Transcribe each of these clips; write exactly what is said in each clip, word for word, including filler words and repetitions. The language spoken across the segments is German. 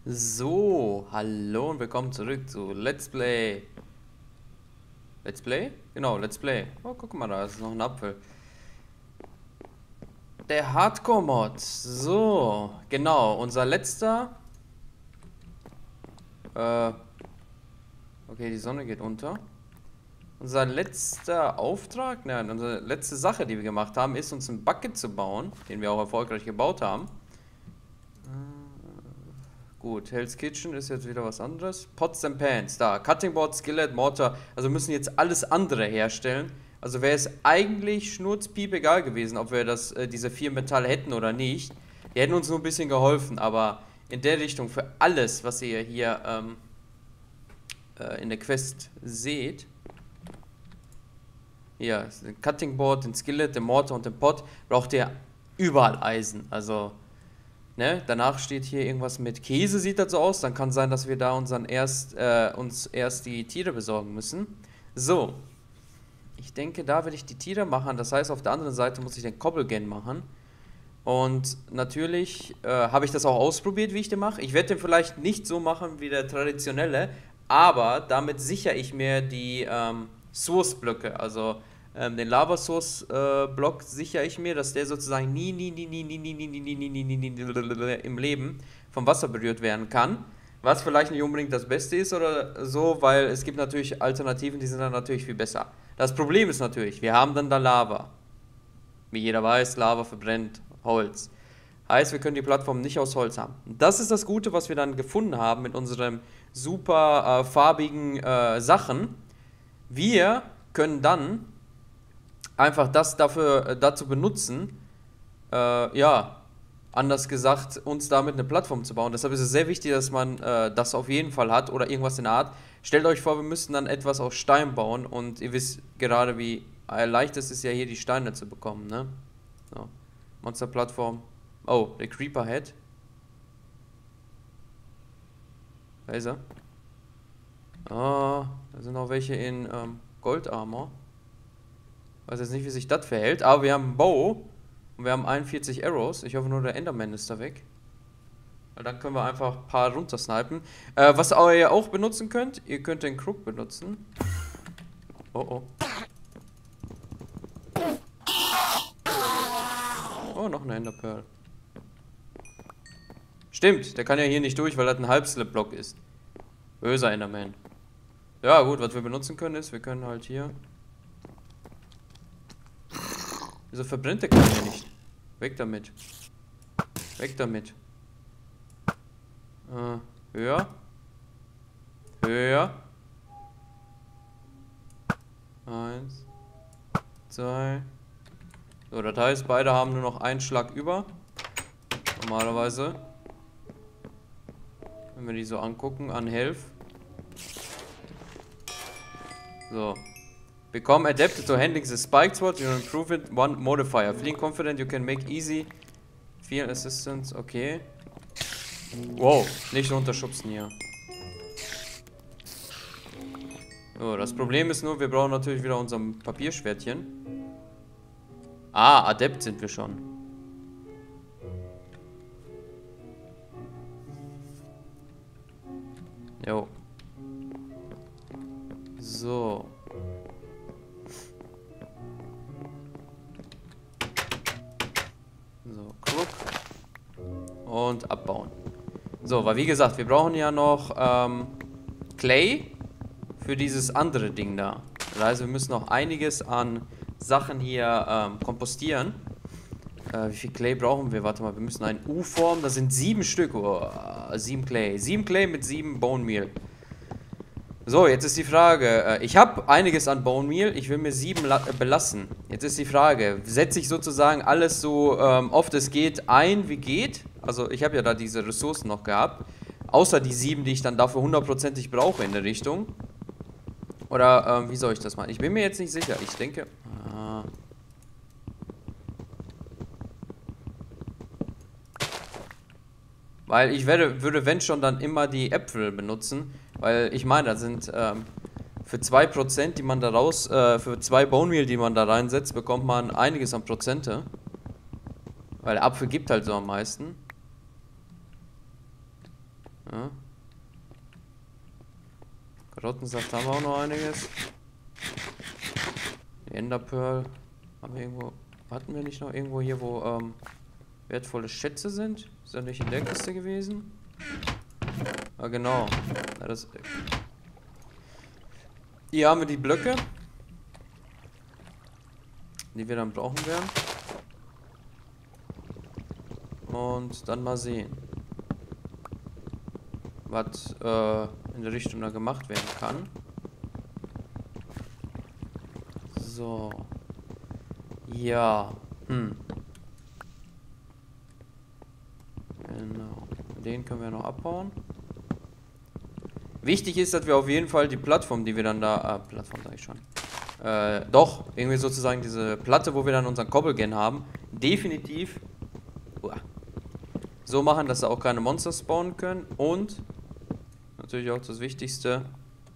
So, hallo und willkommen zurück zu Let's Play. Let's Play? Genau, Let's Play. Oh, guck mal, da ist noch ein Apfel. Der Hardcore-Mod. So, genau, unser letzter... Äh, okay, die Sonne geht unter. Unser letzter Auftrag, nein, unsere letzte Sache, die wir gemacht haben, ist uns einen Bucket zu bauen, den wir auch erfolgreich gebaut haben. Gut, Hell's Kitchen ist jetzt wieder was anderes. Pots and Pans, da. Cutting Board, Skillet, Mortar. Also müssen jetzt alles andere herstellen. Also wäre es eigentlich schnurzpiep egal gewesen, ob wir das, äh, diese vier Metalle hätten oder nicht. Die hätten uns nur ein bisschen geholfen, aber in der Richtung für alles, was ihr hier ähm, äh, in der Quest seht. Hier, den Cutting Board, den Skillet, den Mortar und den Pot, braucht ihr überall Eisen. Also... Ne? Danach steht hier irgendwas mit Käse, sieht das so aus. Dann kann sein, dass wir da unseren erst, äh, uns erst die Tiere besorgen müssen. So. Ich denke, da werde ich die Tiere machen. Das heißt, auf der anderen Seite muss ich den Cobblegan machen. Und natürlich äh, habe ich das auch ausprobiert, wie ich den mache. Ich werde den vielleicht nicht so machen wie der traditionelle, aber damit sichere ich mir die ähm, Source-Blöcke, also ähm, den Lava-Source-Block sichere ich mir, dass der sozusagen nie, nie, nie, nie, nie, nie, nie, nie, nie, nie, nie, nie, nie im Leben vom Wasser berührt werden kann. Was vielleicht nicht unbedingt das Beste ist oder so, weil es gibt natürlich Alternativen, die sind dann natürlich viel besser. Das Problem ist natürlich, wir haben dann da Lava. Wie jeder weiß, Lava verbrennt Holz. Heißt, wir können die Plattform nicht aus Holz haben. Das ist das Gute, was wir dann gefunden haben mit unseren super äh, farbigen äh, Sachen. Wir können dann einfach das dafür, äh, dazu benutzen, äh, ja, anders gesagt, uns damit eine Plattform zu bauen. Deshalb ist es sehr wichtig, dass man äh, das auf jeden Fall hat oder irgendwas in der Art. Stellt euch vor, wir müssten dann etwas aus Stein bauen und ihr wisst gerade, wie leicht es ist, ja hier die Steine zu bekommen, ne? So. Monsterplattform. Oh, der Creeper Head. Da ist er. Ah, da sind auch welche in ähm, Goldarmor. Weiß jetzt nicht, wie sich das verhält, aber wir haben einen Bow und wir haben einundvierzig Arrows. Ich hoffe nur, der Enderman ist da weg. Weil dann können wir einfach ein paar runtersnipen. Äh, was ihr auch benutzen könnt, ihr könnt den Crook benutzen. Oh oh. Oh, noch eine Enderpearl. Stimmt, der kann ja hier nicht durch, weil das ein Halbslip-Block ist. Böser Enderman. Ja gut, was wir benutzen können ist, wir können halt hier... Wieso verbrennt der Kleine nicht? Weg damit. Weg damit. Äh, höher. Höher. Eins. Zwei. So, das heißt, beide haben nur noch einen Schlag über. Normalerweise. Wenn wir die so angucken, an Health. So. Become adapted to handling the spiked sword, you improve it one modifier. Feeling confident you can make easy field assistance, okay. Wow, nicht runterschubsen hier. So, das Problem ist nur, wir brauchen natürlich wieder unser Papierschwertchen. Ah, Adept sind wir schon. Jo. So. So, Crook. Und abbauen. So, weil wie gesagt, wir brauchen ja noch ähm, Clay für dieses andere Ding da. Das heißt, wir müssen noch einiges an Sachen hier ähm, kompostieren. Äh, wie viel Clay brauchen wir? Warte mal, wir müssen einen U formen. Das sind sieben Stück. Oh, sieben Clay. Sieben Clay mit sieben Bone Meal. So, jetzt ist die Frage. Ich habe einiges an Bone Meal. Ich will mir sieben belassen. Jetzt ist die Frage, setze ich sozusagen alles so ähm, oft es geht ein, wie geht? Also ich habe ja da diese Ressourcen noch gehabt. Außer die sieben, die ich dann dafür hundertprozentig brauche in der Richtung. Oder ähm, wie soll ich das machen? Ich bin mir jetzt nicht sicher. Ich denke... Ah. Weil ich werde, würde, wenn schon, dann immer die Äpfel benutzen. Weil ich meine, da sind ähm, für zwei Prozent, die man da raus, äh, für zwei Bone Meal, die man da reinsetzt, bekommt man einiges an Prozente. Weil der Apfel gibt halt so am meisten. Ja. Karottensaft haben wir auch noch einiges. Die Enderpearl haben wir irgendwo. Hatten wir nicht noch irgendwo hier, wo ähm, wertvolle Schätze sind? Ist ja nicht in der Kiste gewesen? Ah, genau. Ja, das, hier haben wir die Blöcke, die wir dann brauchen werden. Und dann mal sehen, was äh, in der Richtung da gemacht werden kann. So. Ja. Hm. Genau. Den können wir noch abbauen. Wichtig ist, dass wir auf jeden Fall die Plattform, die wir dann da... Äh, Plattform sag ich schon. Äh, doch, irgendwie sozusagen diese Platte, wo wir dann unseren Cobblegen haben, definitiv uah, so machen, dass da auch keine Monster spawnen können. Und natürlich auch das Wichtigste,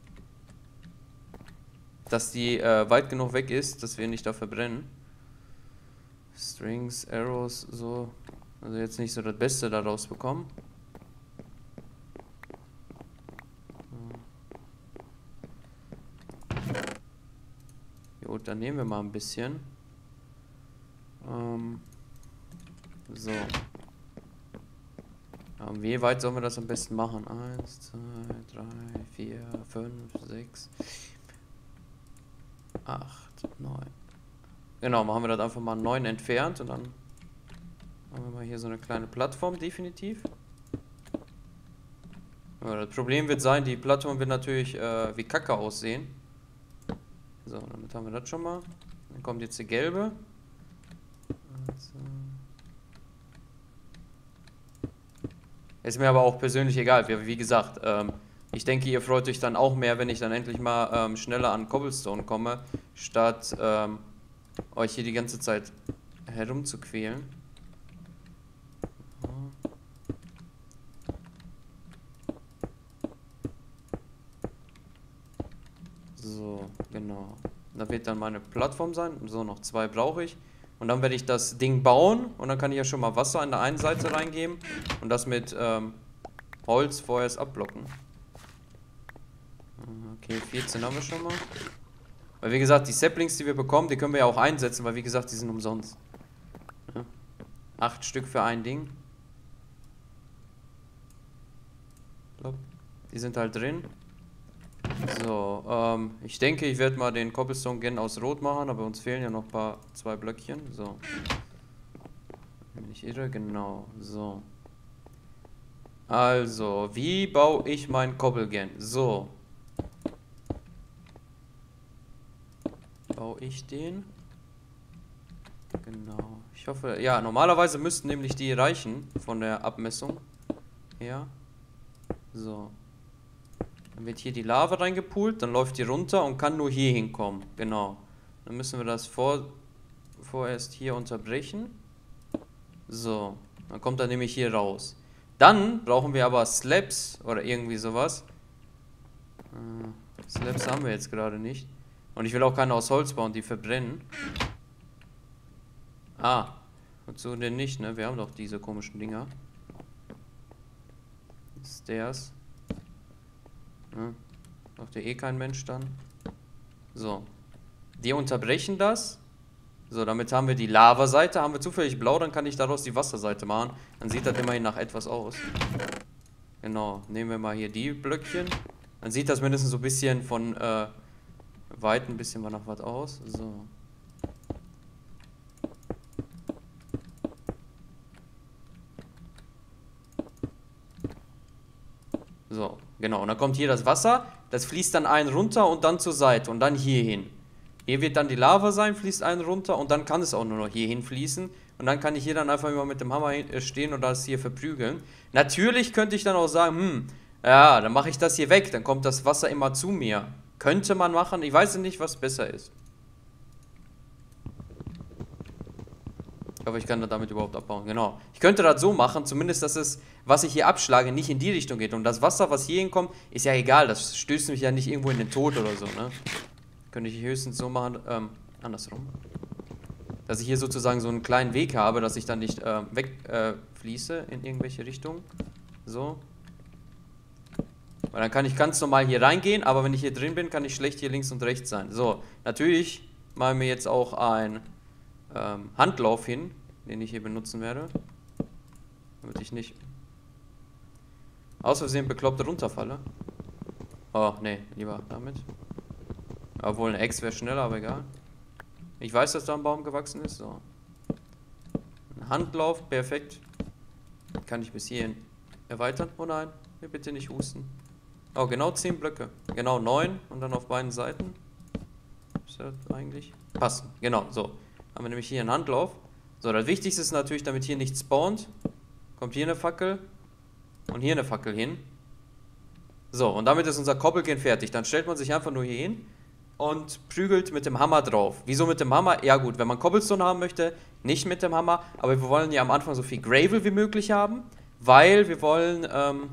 dass die äh, weit genug weg ist, dass wir nicht da verbrennen. Strings, Arrows, so. Also jetzt nicht so das Beste daraus bekommen. Gut, dann nehmen wir mal ein bisschen. Ähm, so. Ähm, wie weit sollen wir das am besten machen? Eins, zwei, drei, vier, fünf, sechs, acht, neun. Genau, machen wir das einfach mal neun entfernt und dann machen wir mal hier so eine kleine Plattform, definitiv. Ja, das Problem wird sein, die Plattform wird natürlich äh, wie Kacke aussehen. So, damit haben wir das schon mal. Dann kommt jetzt die gelbe. Ist mir aber auch persönlich egal. Wie, wie gesagt, ähm, ich denke, ihr freut euch dann auch mehr, wenn ich dann endlich mal ähm, schneller an Cobblestone komme, statt ähm, euch hier die ganze Zeit herumzuquälen. So, genau. Da wird dann meine Plattform sein. So, noch zwei brauche ich. Und dann werde ich das Ding bauen. Und dann kann ich ja schon mal Wasser an der einen Seite reingeben. Und das mit ähm, Holz vorerst abblocken. Okay, vierzehn haben wir schon mal. Weil wie gesagt, die Saplings, die wir bekommen, die können wir ja auch einsetzen. Weil wie gesagt, die sind umsonst. Ja. Acht Stück für ein Ding. Die sind halt drin. So, ähm, ich denke, ich werde mal den Cobblestone gerne aus Rot machen, aber uns fehlen ja noch ein paar, zwei Blöckchen. So. Wenn ich irre, genau. So. Also, wie baue ich meinen Cobblegen? So. Baue ich den? Genau. Ich hoffe, ja, normalerweise müssten nämlich die reichen von der Abmessung her. So. Dann wird hier die Lava reingepult, dann läuft die runter und kann nur hier hinkommen. Genau. Dann müssen wir das vor, vorerst hier unterbrechen. So. Dann kommt er nämlich hier raus. Dann brauchen wir aber Slabs oder irgendwie sowas. Äh, Slabs haben wir jetzt gerade nicht. Und ich will auch keine aus Holz bauen, die verbrennen. Ah. Wozu denn nicht, ne? Wir haben doch diese komischen Dinger. Stairs. Ja, braucht ja eh kein Mensch dann. So. Die unterbrechen das. So, damit haben wir die Lava-Seite. Haben wir zufällig blau, dann kann ich daraus die Wasserseite machen. Dann sieht das immerhin nach etwas aus. Genau. Nehmen wir mal hier die Blöckchen. Dann sieht das mindestens so ein bisschen von äh, weit ein bisschen mal nach was aus. So. So, genau. Und dann kommt hier das Wasser, das fließt dann einen runter und dann zur Seite und dann hier hin. Hier wird dann die Lava sein, fließt einen runter und dann kann es auch nur noch hier hin fließen. Und dann kann ich hier dann einfach immer mit dem Hammer stehen und das hier verprügeln. Natürlich könnte ich dann auch sagen, hm, ja, dann mache ich das hier weg, dann kommt das Wasser immer zu mir. Könnte man machen, ich weiß nicht, was besser ist. Ich hoffe, ich kann das damit überhaupt abbauen. Genau. Ich könnte das so machen, zumindest, dass es, was ich hier abschlage, nicht in die Richtung geht. Und das Wasser, was hier hinkommt, ist ja egal. Das stößt mich ja nicht irgendwo in den Tod oder so, ne? Könnte ich höchstens so machen, ähm, andersrum. Dass ich hier sozusagen so einen kleinen Weg habe, dass ich dann nicht äh, wegfließe äh, in irgendwelche Richtungen. So. Weil dann kann ich ganz normal hier reingehen, aber wenn ich hier drin bin, kann ich schlecht hier links und rechts sein. So, natürlich machen wir jetzt auch einen ähm, Handlauf hin, den ich hier benutzen werde. Damit ich nicht aus Versehen bekloppt runterfalle. Oh, nee, lieber damit. Obwohl, eine Ex wäre schneller, aber egal. Ich weiß, dass da ein Baum gewachsen ist. So. Ein Handlauf, perfekt. Kann ich bis hierhin erweitern? Oh nein, mir bitte nicht husten. Oh, genau zehn Blöcke. Genau neun und dann auf beiden Seiten. Ist das eigentlich? Passen, genau, so. Haben wir nämlich hier einen Handlauf. So, das Wichtigste ist natürlich, damit hier nichts spawnt. Kommt hier eine Fackel und hier eine Fackel hin. So, und damit ist unser Koppelchen fertig. Dann stellt man sich einfach nur hier hin und prügelt mit dem Hammer drauf. Wieso mit dem Hammer? Ja gut, wenn man Cobblestone haben möchte, nicht mit dem Hammer. Aber wir wollen ja am Anfang so viel Gravel wie möglich haben, weil wir wollen... Ähm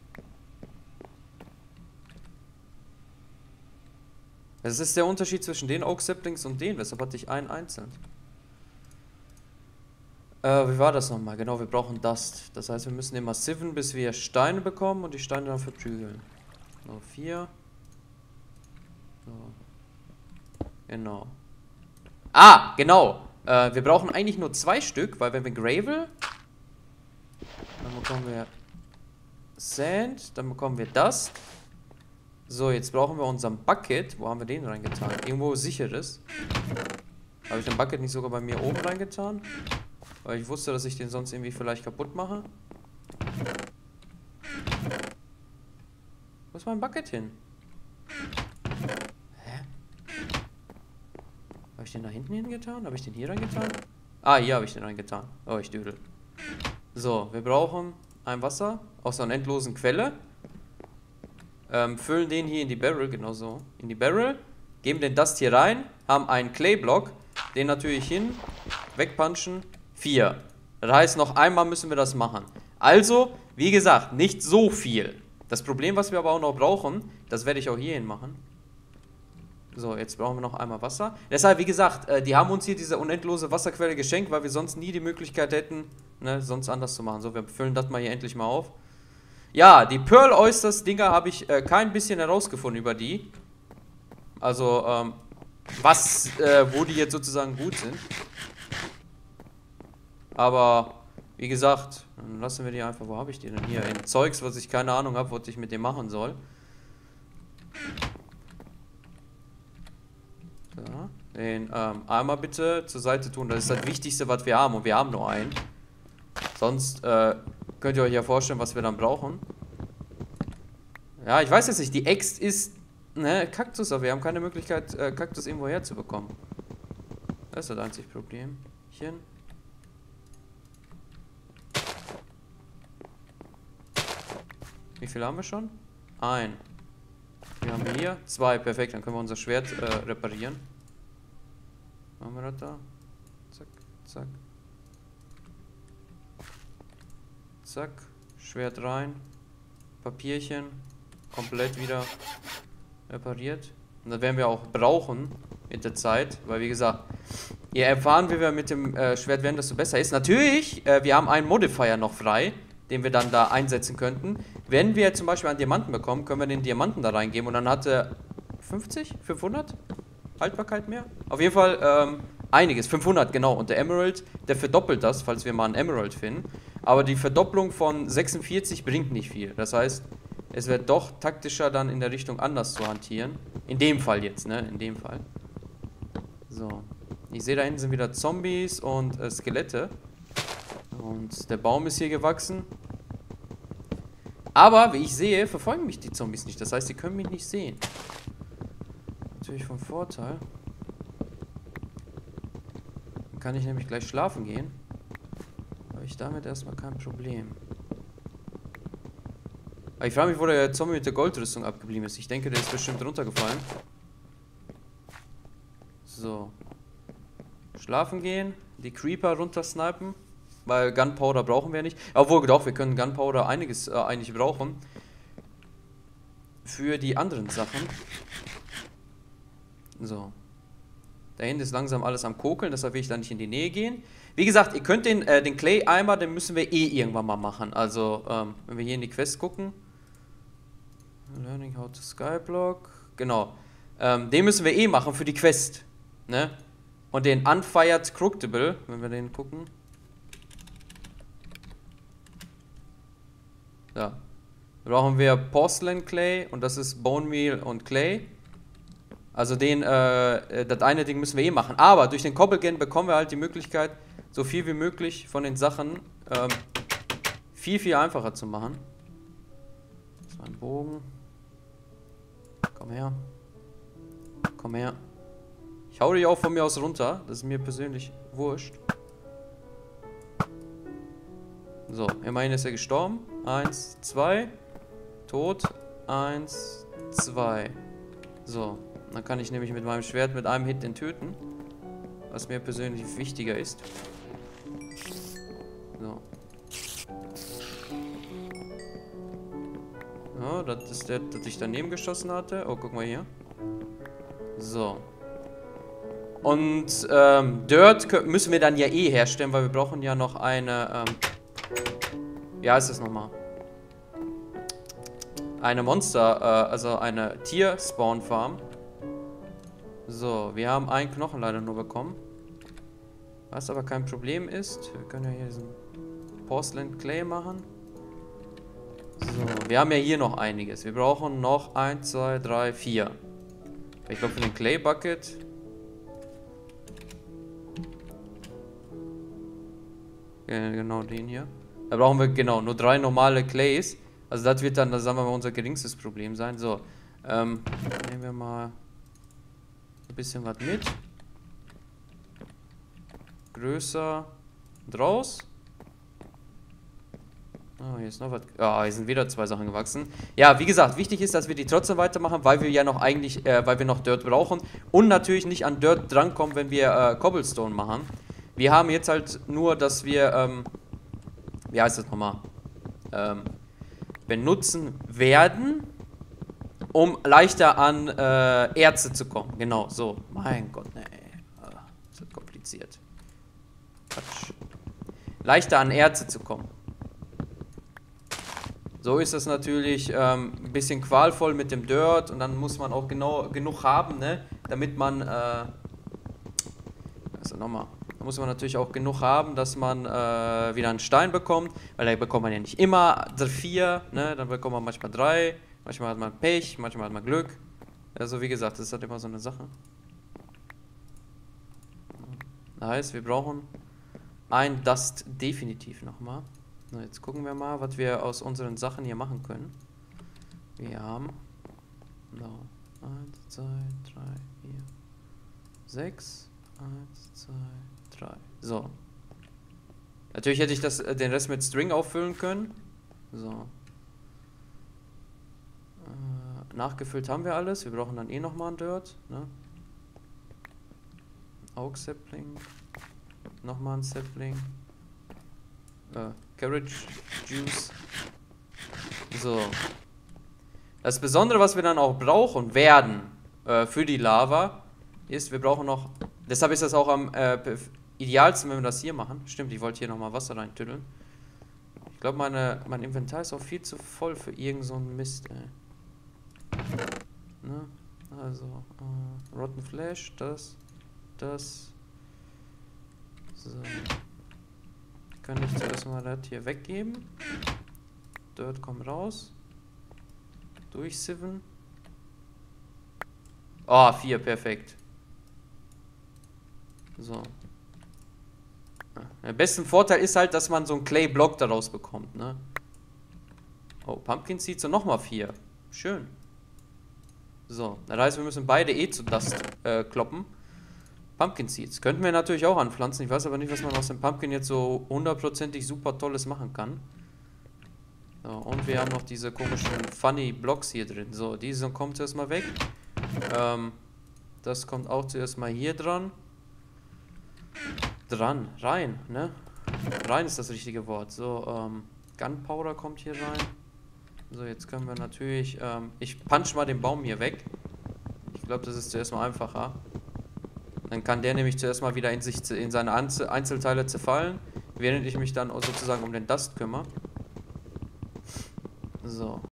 das ist der Unterschied zwischen den Oak Saplings und denen. Weshalb hatte ich einen einzeln? Äh, wie war das nochmal? Genau, wir brauchen Dust. Das heißt, wir müssen immer siven, bis wir Steine bekommen und die Steine dann verprügeln. So, vier. So. Genau. Ah, genau. Äh, wir brauchen eigentlich nur zwei Stück, weil wenn wir Gravel, dann bekommen wir Sand, dann bekommen wir Dust. So, jetzt brauchen wir unseren Bucket. Wo haben wir den reingetan? Irgendwo sicheres. Habe ich den Bucket nicht sogar bei mir oben reingetan? Weil ich wusste, dass ich den sonst irgendwie vielleicht kaputt mache. Wo ist mein Bucket hin? Hä? Habe ich den da hinten hingetan? Habe ich den hier reingetan? Ah, hier habe ich den reingetan. Oh, ich düdel. So, wir brauchen ein Wasser aus einer endlosen Quelle. Ähm, füllen den hier in die Barrel, genau so. In die Barrel. Geben den Dust hier rein. Haben einen Clay-Block. Den natürlich hin. Wegpunchen. vier. Das heißt, noch einmal müssen wir das machen. Also, wie gesagt, nicht so viel. Das Problem, was wir aber auch noch brauchen, das werde ich auch hierhin machen. So, jetzt brauchen wir noch einmal Wasser. Deshalb, wie gesagt, äh, die haben uns hier diese unendlose Wasserquelle geschenkt, weil wir sonst nie die Möglichkeit hätten, ne, sonst anders zu machen. So, wir füllen das mal hier endlich mal auf. Ja, die Pearl Oysters Dinger habe ich äh, kein bisschen herausgefunden über die. Also, ähm, was, äh, wo die jetzt sozusagen gut sind. Aber, wie gesagt, dann lassen wir die einfach, wo habe ich die denn hier? In Zeugs, was ich keine Ahnung habe, was ich mit dem machen soll. So, den ähm, einmal bitte zur Seite tun, das ist das Wichtigste, was wir haben und wir haben nur einen. Sonst äh, könnt ihr euch ja vorstellen, was wir dann brauchen. Ja, ich weiß jetzt nicht, die Ext ist, ne, Kaktus, aber wir haben keine Möglichkeit, äh, Kaktus irgendwo herzubekommen. Das ist das einzige Problem. Hier. Wie viel haben wir schon? Ein. Wie haben wir hier? Zwei, perfekt. Dann können wir unser Schwert äh, reparieren. Machen wir das da? Zack, zack. Zack. Schwert rein. Papierchen. Komplett wieder repariert. Und das werden wir auch brauchen mit der Zeit. Weil wie gesagt, je erfahren wie wir mit dem äh, Schwert werden, desto besser ist. Natürlich, äh, wir haben einen Modifier noch frei, den wir dann da einsetzen könnten. Wenn wir zum Beispiel einen Diamanten bekommen, können wir den Diamanten da reingeben und dann hat er fünfzig, fünfhundert Haltbarkeit mehr. Auf jeden Fall ähm, einiges, fünfhundert genau. Und der Emerald, der verdoppelt das, falls wir mal einen Emerald finden. Aber die Verdopplung von sechsundvierzig bringt nicht viel. Das heißt, es wird doch taktischer dann in der Richtung anders zu hantieren. In dem Fall jetzt, ne? In dem Fall. So. Ich sehe, da hinten sind wieder Zombies und äh, Skelette. Und der Baum ist hier gewachsen. Aber, wie ich sehe, verfolgen mich die Zombies nicht. Das heißt, sie können mich nicht sehen. Natürlich von Vorteil. Dann kann ich nämlich gleich schlafen gehen. Habe ich damit erstmal kein Problem. Aber ich frage mich, wo der Zombie mit der Goldrüstung abgeblieben ist. Ich denke, der ist bestimmt runtergefallen. So. Schlafen gehen. Die Creeper runtersnipen. Weil Gunpowder brauchen wir nicht. Obwohl, doch, wir können Gunpowder einiges äh, eigentlich brauchen. Für die anderen Sachen. So. Da hinten ist langsam alles am Kokeln, deshalb will ich da nicht in die Nähe gehen. Wie gesagt, ihr könnt den, äh, den Clay-Eimer, den müssen wir eh irgendwann mal machen. Also, ähm, wenn wir hier in die Quest gucken. Learning how to skyblock. Genau. Ähm, den müssen wir eh machen für die Quest. Ne? Und den Unfired Crookable, wenn wir den gucken. Da. Brauchen wir Porcelain Clay und das ist Bone Meal und Clay. Also den, äh, das eine Ding müssen wir eh machen. Aber durch den Cobblegan bekommen wir halt die Möglichkeit, so viel wie möglich von den Sachen ähm, viel, viel einfacher zu machen. Das war ein Bogen. Komm her. Komm her. Ich hau dich auch von mir aus runter. Das ist mir persönlich wurscht. So, immerhin ist er gestorben. Eins, zwei. Tot. Eins, zwei. So, dann kann ich nämlich mit meinem Schwert mit einem Hit den töten. Was mir persönlich wichtiger ist. So. Ja, das ist der, das ich daneben geschossen hatte. Oh, guck mal hier. So. Und ähm, Dirt müssen wir dann ja eh herstellen, weil wir brauchen ja noch eine, ähm, wie heißt das nochmal? Eine Monster, äh, also eine Tier-Spawn-Farm. So, wir haben einen Knochen leider nur bekommen. Was aber kein Problem ist, wir können ja hier diesen Porcelain Clay machen. So, wir haben ja hier noch einiges. Wir brauchen noch eins, zwei, drei, vier. Ich glaube für den Clay Bucket. Ja, genau den hier. Da brauchen wir genau nur drei normale Clays. Also das wird dann, das sagen wir mal, unser geringstes Problem sein. So, ähm, nehmen wir mal ein bisschen was mit. Größer und raus. Oh, hier ist noch was. Ah, hier sind wieder zwei Sachen gewachsen. Ja, wie gesagt, wichtig ist, dass wir die trotzdem weitermachen, weil wir ja noch eigentlich, äh, weil wir noch Dirt brauchen und natürlich nicht an Dirt drankommen, wenn wir äh, Cobblestone machen. Wir haben jetzt halt nur, dass wir, ähm, wie heißt das nochmal? Ähm, benutzen werden, um leichter an äh, Erze zu kommen. Genau, so. Mein Gott, ne. Das ist kompliziert. Quatsch. Leichter an Erze zu kommen. So ist das natürlich ähm, ein bisschen qualvoll mit dem Dirt und dann muss man auch genau genug haben, ne, damit man, äh, also nochmal, da muss man natürlich auch genug haben, dass man äh, wieder einen Stein bekommt, weil da bekommt man ja nicht immer vier, ne, dann bekommt man manchmal drei, manchmal hat man Pech, manchmal hat man Glück. Also wie gesagt, das ist halt immer so eine Sache. Nice, wir brauchen ein Dust definitiv nochmal. So, jetzt gucken wir mal, was wir aus unseren Sachen hier machen können. Wir haben no, eins, zwei, drei, vier, sechs, eins, zwei, drei. So. Natürlich hätte ich das, den Rest mit String auffüllen können. So. Äh, nachgefüllt haben wir alles. Wir brauchen dann eh nochmal ein Dirt. Ne? Oak Sapling. Nochmal ein Sapling. Äh, Carrot Juice. So. Das Besondere, was wir dann auch brauchen werden äh, für die Lava, ist, wir brauchen noch. Deshalb ist das auch am äh, idealsten, wenn wir das hier machen. Stimmt, ich wollte hier nochmal Wasser reintüddeln. Ich glaube, meine, mein Inventar ist auch viel zu voll für irgend so einen Mist, ey. Ne? Also, äh, Rotten Flesh, das, das. So. Kann ich zuerst mal das hier weggeben. Dirt kommt raus. Durchsiven. Oh, vier, perfekt. So. Der beste Vorteil ist halt, dass man so einen Clay-Block daraus bekommt, ne? Oh, Pumpkin Seeds und nochmal vier. Schön. So, das heißt, wir müssen beide eh zu Dust äh, kloppen. Pumpkin Seeds könnten wir natürlich auch anpflanzen. Ich weiß aber nicht, was man aus dem Pumpkin jetzt so hundertprozentig super Tolles machen kann. So, und wir haben noch diese komischen Funny Blocks hier drin. So, diese kommt zuerst mal weg. Ähm, das kommt auch zuerst mal hier dran. Dran, rein, ne? Rein ist das richtige Wort. So, ähm, Gunpowder kommt hier rein. So, jetzt können wir natürlich, ähm, ich punch mal den Baum hier weg. Ich glaube, das ist zuerst mal einfacher. Dann kann der nämlich zuerst mal wieder in sich in seine Einzelteile zerfallen, während ich mich dann sozusagen um den Dust kümmere. So.